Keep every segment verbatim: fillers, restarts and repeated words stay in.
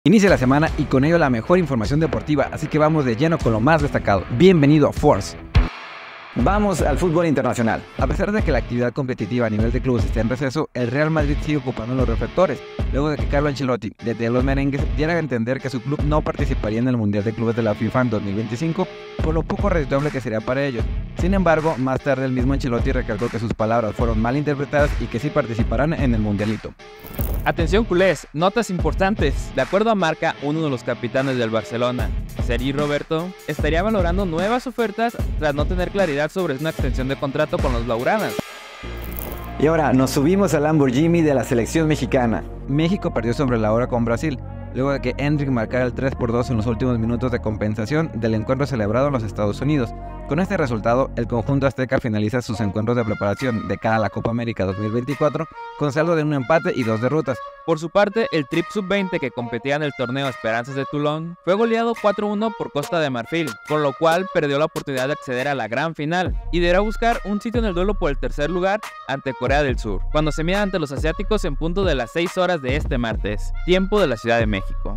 Inicia la semana y con ello la mejor información deportiva, así que vamos de lleno con lo más destacado. Bienvenido a Force. Vamos al fútbol internacional. A pesar de que la actividad competitiva a nivel de clubes está en receso, el Real Madrid sigue ocupando los reflectores, luego de que Carlo Ancelotti, desde los merengues, diera a entender que su club no participaría en el Mundial de Clubes de la FIFA en dos mil veinticinco, por lo poco redituable que sería para ellos. Sin embargo, más tarde el mismo Ancelotti recalcó que sus palabras fueron mal interpretadas y que sí participarán en el Mundialito. Atención culés, notas importantes. De acuerdo a Marca, uno de los capitanes del Barcelona, Sergi Roberto, estaría valorando nuevas ofertas tras no tener claridad sobre una extensión de contrato con los blaugranas. Y ahora nos subimos al Lamborghini de la selección mexicana. México perdió sobre la hora con Brasil, luego de que Hendrick marcara el tres por dos en los últimos minutos de compensación del encuentro celebrado en los Estados Unidos. Con este resultado, el conjunto azteca finaliza sus encuentros de preparación de cara a la Copa América dos mil veinticuatro con saldo de un empate y dos derrotas. Por su parte, el Trip sub veinte que competía en el torneo Esperanzas de Toulon fue goleado cuatro uno por Costa de Marfil, con lo cual perdió la oportunidad de acceder a la gran final y deberá buscar un sitio en el duelo por el tercer lugar ante Corea del Sur, cuando se mida ante los asiáticos en punto de las seis horas de este martes, tiempo de la Ciudad de México.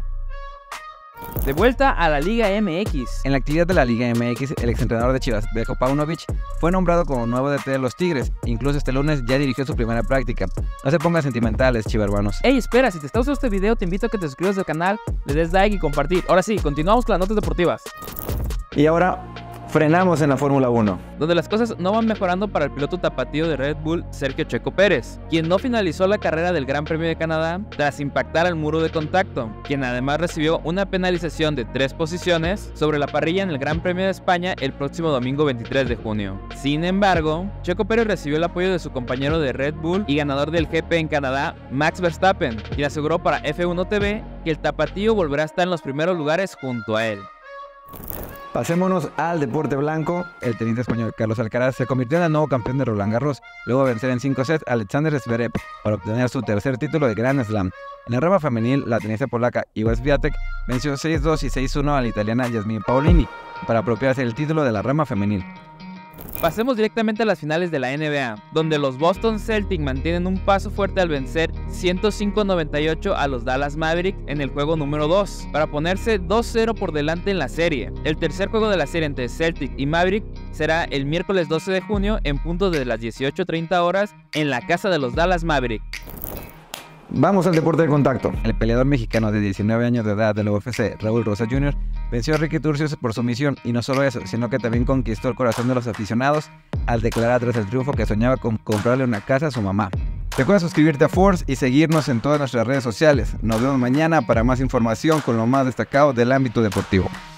De vuelta a la Liga M X. En la actividad de la Liga M X, el exentrenador de Chivas, Veljko Paunovic, fue nombrado como nuevo D T de los Tigres. Incluso este lunes ya dirigió su primera práctica. No se pongan sentimentales, chivermanos. Ey, espera, si te está gustando este video, te invito a que te suscribas al canal, le des like y compartir. Ahora sí, continuamos con las notas deportivas. Y ahora frenamos en la Fórmula uno, donde las cosas no van mejorando para el piloto tapatío de Red Bull, Sergio Checo Pérez, quien no finalizó la carrera del Gran Premio de Canadá tras impactar al muro de contacto, quien además recibió una penalización de tres posiciones sobre la parrilla en el Gran Premio de España el próximo domingo veintitrés de junio. Sin embargo, Checo Pérez recibió el apoyo de su compañero de Red Bull y ganador del G P en Canadá, Max Verstappen, y aseguró para F uno T V que el tapatío volverá a estar en los primeros lugares junto a él. Pasémonos al deporte blanco. El tenista español Carlos Alcaraz se convirtió en el nuevo campeón de Roland Garros, luego de vencer en cinco sets a Alexander Zverev para obtener su tercer título de Grand Slam. En la rama femenil, la tenista polaca Iga Swiatek venció seis dos y seis uno a la italiana Jasmine Paolini para apropiarse el título de la rama femenil. Pasemos directamente a las finales de la N B A, donde los Boston Celtics mantienen un paso fuerte al vencer ciento cinco a noventa y ocho a los Dallas Mavericks en el juego número dos, para ponerse dos cero por delante en la serie. El tercer juego de la serie entre Celtics y Mavericks será el miércoles doce de junio en punto de las dieciocho treinta horas en la casa de los Dallas Mavericks. Vamos al deporte de contacto. El peleador mexicano de diecinueve años de edad de la U F C, Raúl Rosas junior, venció a Ricky Turcios por sumisión, y no solo eso, sino que también conquistó el corazón de los aficionados al declarar tras el triunfo que soñaba con comprarle una casa a su mamá. Recuerda suscribirte a Force y seguirnos en todas nuestras redes sociales. Nos vemos mañana para más información con lo más destacado del ámbito deportivo.